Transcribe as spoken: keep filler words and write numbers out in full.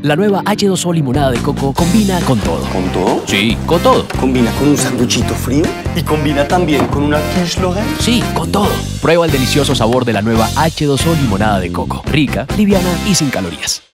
La nueva hache dos o limonada de coco combina con todo. ¿Con todo? Sí, con todo. ¿Combina con un sanduchito frío? ¿Y combina también con una quiche Lorraine? Sí, con todo. Prueba el delicioso sabor de la nueva hache dos o limonada de coco. Rica, liviana y sin calorías.